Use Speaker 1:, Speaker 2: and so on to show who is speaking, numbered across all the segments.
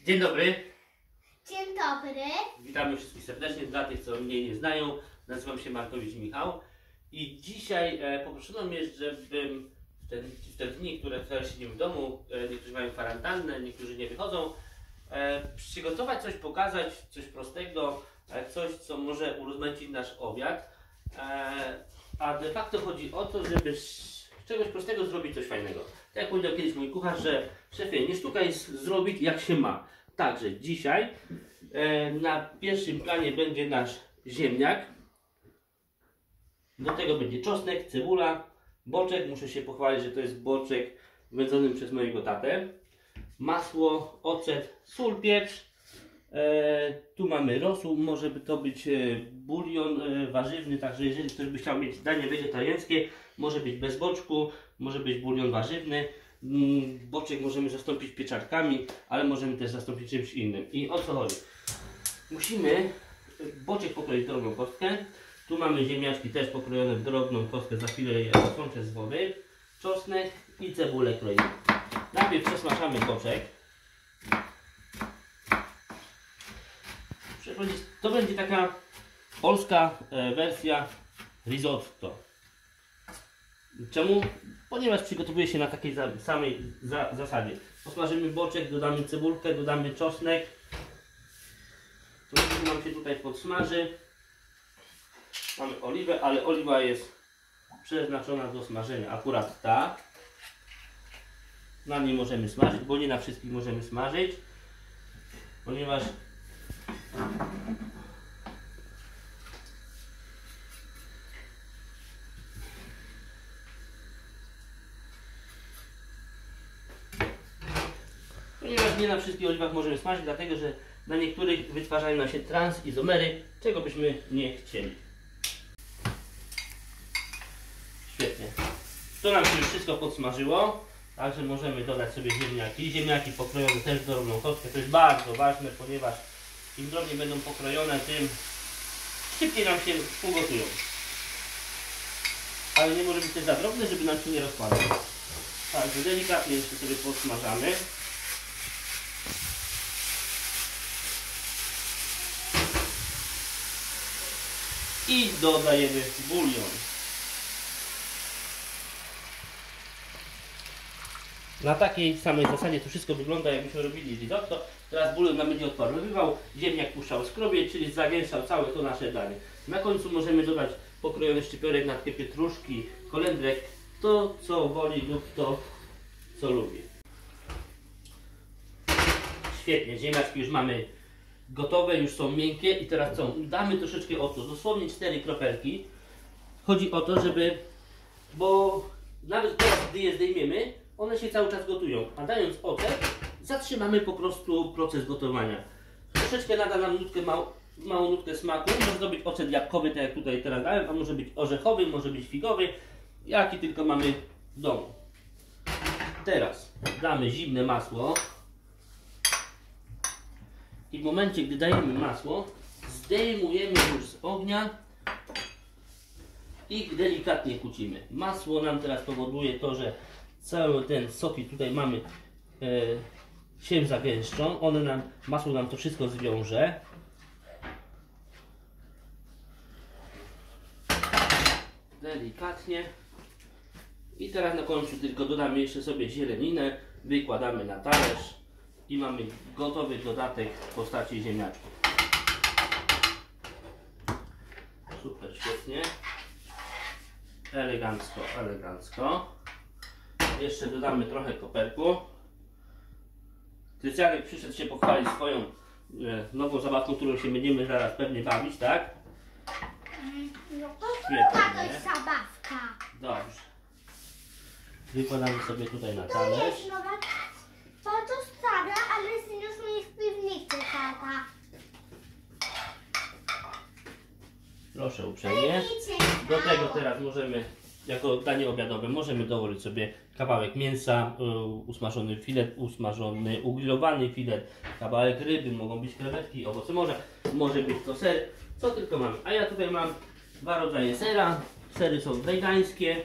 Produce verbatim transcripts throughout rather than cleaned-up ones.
Speaker 1: Dzień dobry.
Speaker 2: Dzień dobry.
Speaker 1: Witamy wszystkich serdecznie. Dla tych, co mnie nie znają, nazywam się Markowicz Michał. I dzisiaj e, poproszono mnie, żebym w, ten, w te dni, które teraz siedzimy w domu, e, niektórzy mają kwarantannę, niektórzy nie wychodzą, e, przygotować coś, pokazać coś prostego, e, coś, co może urozmaicić nasz obiad. E, a de facto chodzi o to, żeby z czegoś prostego zrobić coś fajnego. Tak jak powiedział kiedyś mój kucharz, że szefie, nie sztuka jest zrobić jak się ma. Także dzisiaj e, na pierwszym planie będzie nasz ziemniak. Do tego będzie czosnek, cebula, boczek. Muszę się pochwalić, że to jest boczek wędzony przez mojego tatę. Masło, ocet, sól, pieprz. E, tu mamy rosół, może by to być e, bulion e, warzywny, także jeżeli ktoś by chciał mieć danie wegetariańskie, może być bez boczku, może być bulion warzywny. Mm, boczek możemy zastąpić pieczarkami, ale możemy też zastąpić czymś innym. I o co chodzi? Musimy boczek pokroić w drobną kostkę. Tu mamy ziemniaczki też pokrojone w drobną kostkę, za chwilę je odsączę z wody. Czosnek i cebulę kroimy. Najpierw przesmażamy boczek. To będzie taka polska wersja risotto. Czemu? Ponieważ przygotowuje się na takiej samej za zasadzie. Posmażymy boczek, dodamy cebulkę, dodamy czosnek. Troszkę nam się tutaj podsmaży. Mamy oliwę, ale oliwa jest przeznaczona do smażenia. Akurat ta. Na niej możemy smażyć, bo nie na wszystkich możemy smażyć. Ponieważ Ponieważ nie na wszystkich oliwach możemy smażyć, dlatego że na niektórych wytwarzają nam się transizomery, czego byśmy nie chcieli. Świetnie. To nam się już wszystko podsmażyło, także możemy dodać sobie ziemniaki. Ziemniaki pokrojone też w drobną kostkę, to jest bardzo ważne, ponieważ im drobniej będą pokrojone, tym szybciej nam się ugotują. Ale nie może być też za drobne, żeby nam się nie rozpadło. Także delikatnie jeszcze sobie podsmażamy. I dodajemy bulion. Na takiej samej zasadzie to wszystko wygląda, jakbyśmy robili risotto. Teraz bulion nam będzie odparowywał, ziemniak puszczał skrobię, czyli zagęszczał całe to nasze danie. Na końcu możemy dodać pokrojony szczypiorek, natkę pietruszki, kolendrek, to co woli lub to co lubi. Świetnie, ziemniaczki już mamy gotowe, już są miękkie i teraz co? Damy troszeczkę octu, dosłownie cztery kropelki. Chodzi o to, żeby, bo nawet teraz, gdy je zdejmiemy, one się cały czas gotują, a dając ocet, zatrzymamy po prostu proces gotowania. Troszeczkę nada nam nutkę, mał, małą nutkę smaku. Może to być ocet jabłkowy, tak jak tutaj teraz dałem, a może być orzechowy, może być figowy, jaki tylko mamy w domu. Teraz damy zimne masło. I w momencie, gdy dajemy masło, zdejmujemy już z ognia i delikatnie kucimy. Masło nam teraz powoduje to, że cały ten soki tutaj mamy e, się zagęszczą. One nam, masło nam to wszystko zwiąże. Delikatnie. I teraz na końcu tylko dodamy jeszcze sobie zieleninę, wykładamy na talerz. I mamy gotowy dodatek w postaci ziemniaczków. Super, świetnie. Elegancko, elegancko. Jeszcze dodamy trochę koperku. Krystianek przyszedł się pochwalić swoją e, nową zabawką, którą się będziemy zaraz pewnie bawić, tak?
Speaker 2: No to chyba to jest zabawka.
Speaker 1: Dobrze. Wykładamy sobie tutaj na
Speaker 2: To
Speaker 1: talerz.
Speaker 2: jest nowa, bardzo stara, ale zniósł mi w piwnicy, tata.
Speaker 1: Proszę uprzejmie. Do tego teraz możemy, jako danie obiadowe, możemy dołożyć sobie kawałek mięsa, usmażony filet, usmażony, ugrillowany filet, kawałek ryby, mogą być krewetki, owoce morza, może być to ser, co tylko mamy. A ja tutaj mam dwa rodzaje sera. Sery są wegańskie.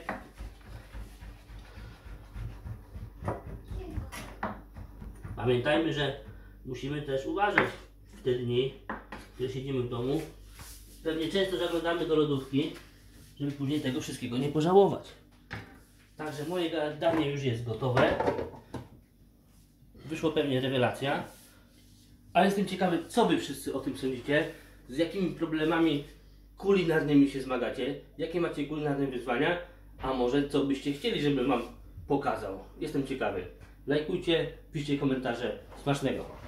Speaker 1: Pamiętajmy, że musimy też uważać w te dni, kiedy siedzimy w domu. Pewnie często zaglądamy do lodówki, żeby później tego wszystkiego nie pożałować. Także moje danie już jest gotowe. Wyszło pewnie rewelacja. Ale jestem ciekawy, co wy wszyscy o tym sądzicie, z jakimi problemami kulinarnymi się zmagacie, jakie macie kulinarne wyzwania, a może co byście chcieli, żebym wam pokazał. Jestem ciekawy. Lajkujcie, piszcie komentarze. Smacznego!